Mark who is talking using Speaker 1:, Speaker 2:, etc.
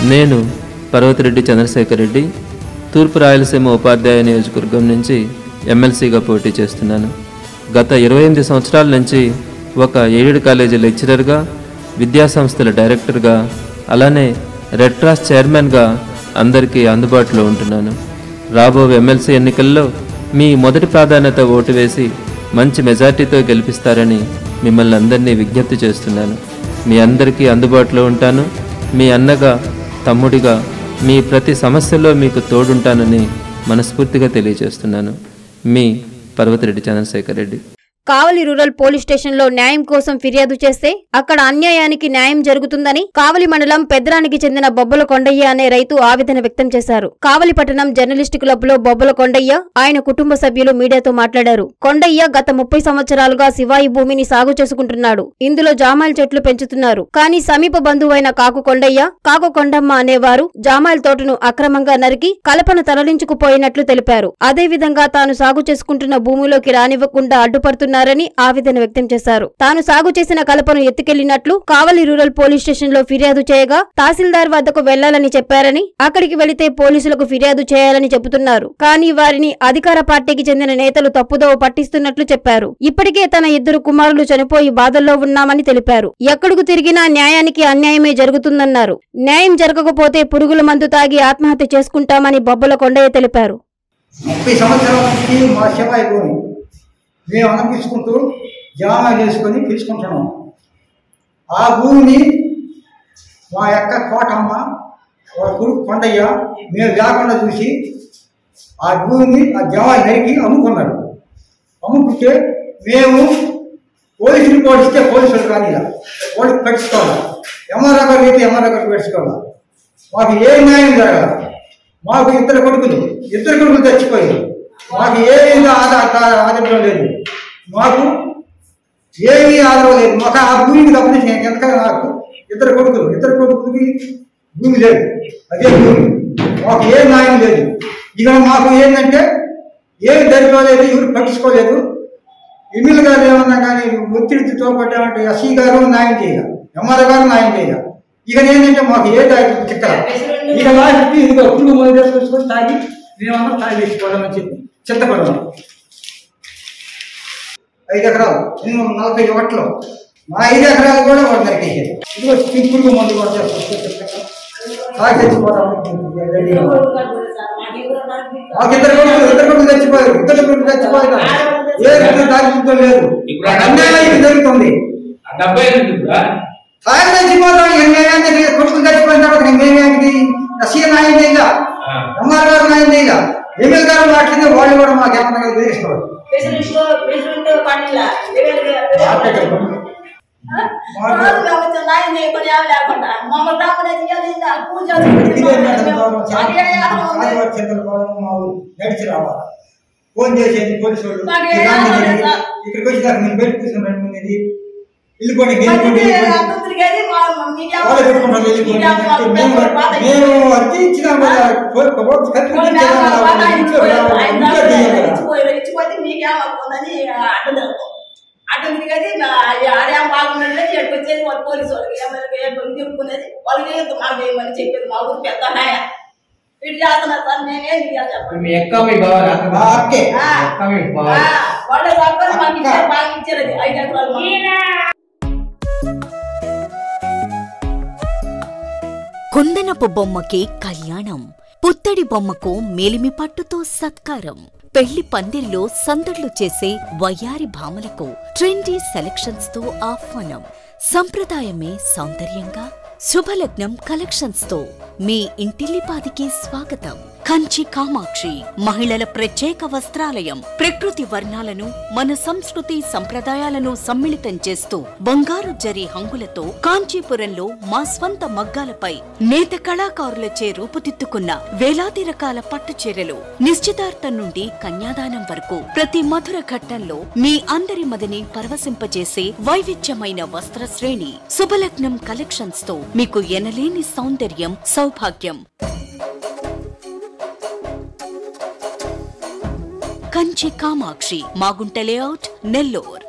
Speaker 1: నేను పర్వతిరెడ్డి చంద్రశేఖర్ రెడ్డి తూర్పు రాయలసీమ ఉపాధ్యాయ నియోజకవర్గం నుంచి ఎమ్మెల్సీగా పోటీ చేస్తున్నాను. గత 28 సంవత్సరాల నుంచి ఒక ఎయిడెడ్ కాలేజీ లెక్చరర్గా, విద్యాసంస్థల డైరెక్టర్గా, అలానే రెడ్ క్రాస్ చైర్మన్గా అందరికీ అందుబాటులో ఉంటున్నాను. రాబోయే ఎమ్మెల్సీ ఎన్నికల్లో మీ మొదటి ప్రాధాన్యత ఓటు వేసి మంచి మెజార్టీతో గెలిపిస్తారని మిమ్మల్ని అందరినీ విజ్ఞప్తి చేస్తున్నాను. మీ అందరికీ అందుబాటులో ఉంటాను. మీ అన్నగా, తమ్ముడిగా మీ ప్రతి సమస్యలో మీకు తోడుంటానని మనస్ఫూర్తిగా తెలియజేస్తున్నాను. మీ Parvathireddy Chandrasekhar Reddy.
Speaker 2: Kavali rural police station లో న్యాయం కోసం ఫిర్యాదు చేస్తే అక్కడ అన్యాయానికి న్యాయం జరుగుతుందని కావలి మండలం పెద్రానికి చెందిన బొబ్బల కొండయ్య అనే రైతు ఆవేదన వ్యక్తం చేశారు. కావలి పట్టణం జర్నలిస్ట్ క్లబ్ లో బొబ్బల కొండయ్య, ఆయన కుటుంబ సభ్యులు మీడియాతో మాట్లాడారు. కొండయ్య గత 30 సంవత్సరాలుగా శివాయి భూమిని సాగు చేసుకుంటున్నాడు. ఇందులో జామాయిల చెట్లు పెంచుతున్నారు. కానీ సమీప బంధువైన కాకు కొండయ్య, కాకు కొండమ్మ అనేవారు జామాయిల తోటను అక్రమంగా నరికి కలపను తరలించుకుపోయినట్లు తెలిపారు. అదేవిధంగా తాను సాగు చేసుకుంటున్న భూమిలోకి రానివ్వకుండా అడ్డుపడుతున్నారు ఆవేదన వ్యక్తం చేశారు. తాను సాగు చేసిన కలపను ఎత్తుకెళ్లినట్లు కావలి రూరల్ పోలీస్ స్టేషన్ లో ఫిర్యాదు చేయగా తహసీల్దార్ వద్దకు వెళ్లాలని చెప్పారని, అక్కడికి వెళితే పోలీసులకు ఫిర్యాదు చేయాలని చెబుతున్నారు. కానీ వారిని అధికార పార్టీకి చెందిన నేతలు తప్పుదోవ పట్టిస్తున్నట్లు చెప్పారు. ఇప్పటికే తన 2 కుమారులు చనిపోయి బాధల్లో ఉన్నామని తెలిపారు. ఎక్కడికి తిరిగినా న్యాయానికి అన్యాయమే జరుగుతుందన్నారు. న్యాయం జరగకపోతే పురుగుల మందు తాగి ఆత్మహత్య చేసుకుంటామని బొబ్బల కొండయ్య తెలిపారు.
Speaker 3: 30 సంవత్సరాల నుంచి మా శివాయి భూమి మేము అనిపించుకుంటూ జామా చేసుకొని తీసుకుంటున్నాం. ఆ భూమిని మా యొక్క కోటమ్మ, వాళ్ళ కొడుకు కొండయ్య మేము లేకుండా చూసి ఆ భూమిని ఆ జామా నరికి అమ్ముకున్నారు. అమ్ముకుంటే మేము పోలీసులు పోలిస్తే పోలీసులు కానీ వాళ్ళకి పెట్టుకోవాలి, ఎంఆర్ఓ గారు అయితే ఎంఆర్ఓ గారికి పెట్టుకోవాలి. మాకు ఏ న్యాయం జరగాలి. మాకు 2 కొడుకులు చచ్చిపోయారు. మాకు ఏమీ ఆదరణ లేదు. మాకు ఏమీ ఆదరణ లేదు. మాకు ఆ భూమికి తప్పని ఎంతకైనా నాకు 2 కొడుకులకి భూమి లేదు. అదే భూమి మాకు ఏ న్యాయం లేదు. ఇక మాకు ఏంటంటే ఏమి జరగలేదు, ఎవరు పట్టించుకోలేదు. ఎమ్మెల్యే గారు ఏమన్నా కానీ ఒత్తిడితో తోపడ్డామంటే ఎస్సీ గారు న్యాయం చేయాలి, ఎంఆర్ఓ గారు న్యాయం చేయాలి. ఇక ఏంటంటే మాకు ఏ చిక్కల ఇక లాస్ట్ ఇదిగో పురుగు మందు తీసుకొని తాగి మేమన్నా తాగి వేసుకోవడం చెప్పి చింతపడడం. 5 ఎకరాలు 40 ఒకటిలో మా 5 ఎకరాలు కూడా వాడు నరికేసారు. ఇదిగో పురుగు మందు కూడా తాగి తెచ్చిపోవడం. మాకు 2 కొడుకులు చచ్చిపోయారు. 2 కొడుకులు చచ్చిపోయినా ఏ తాగి లేదు. అన్యాయం జరుగుతుంది. తాగి చచ్చిపోతాం. కొడుకులు చచ్చిపోయిన తర్వాత మేమేమిటి ఎస్సీ న్యాయం చేయాల, ఎంఆర్ గారు న్యాయం చేయాల, ఎమ్మెల్యే గారు మాట్లాడితే వాళ్ళు కూడా మాకు ఏమన్నా తీసుకోవాలి. నడిచి రావాలి. ఫోన్ చేసేది పోలీసు వాళ్ళు ఇక్కడికి వచ్చినారు. నేను బయట కూర్చున్నాను. వెళ్ళిపోయి మేము అతి ఇచ్చిన
Speaker 4: అటు తిరిగేది ఆడేం బాగుండే వచ్చేది వాళ్ళు పోలీసు వాళ్ళకి చెప్పుకునేది వాళ్ళకి మాకు చెప్పేది. మా ఊరు పెద్ద నాయ ఇటు చేస్తున్నారు సార్. నేనేం చెప్పండి వాళ్ళే చెప్పారు. మాకు ఇచ్చారు, బాగా ఇచ్చారు. 5 ఎకరాలు.
Speaker 5: కుందనపు బొమ్మకి కళ్యాణం, పుత్తడి బొమ్మకు మేలిమి పట్టుతో సత్కారం, పెళ్లి పందిరిలో సందడ్లు చేసే వయ్యారి భామలకు ట్రెండీ సెలక్షన్స్ తో ఆహ్వానం. సంప్రదాయమే సౌందర్యంగా శుభలగ్నం కలెక్షన్స్ తో మీ ఇంటిల్లిపాదికి స్వాగతం. కంచి కామాక్షి మహిళల ప్రత్యేక వస్త్రాలయం. ప్రకృతి వర్ణాలను, మన సంస్కృతి సంప్రదాయాలను సమ్మిళితం చేస్తూ బంగారు జరీ హంగులతో కాంచీపురంలో మా స్వంత మగ్గాలపై నేత కళాకారులచే రూపుదిద్దుకున్న వేలాది రకాల పట్టు చీరలు. నిశ్చితార్థం నుండి కన్యాదానం వరకు ప్రతి మధుర ఘట్టంలో మీ అందరి మదిని పరవశింపజేసే వైవిధ్యమైన వస్త్ర శ్రేణి. శుభలగ్నం కలెక్షన్స్ తో మీకు ఎనలేని సౌందర్యం, సౌభాగ్యం. కంచి కామాక్షి, మాగుంట లేఅవుట్, నెల్లూరు.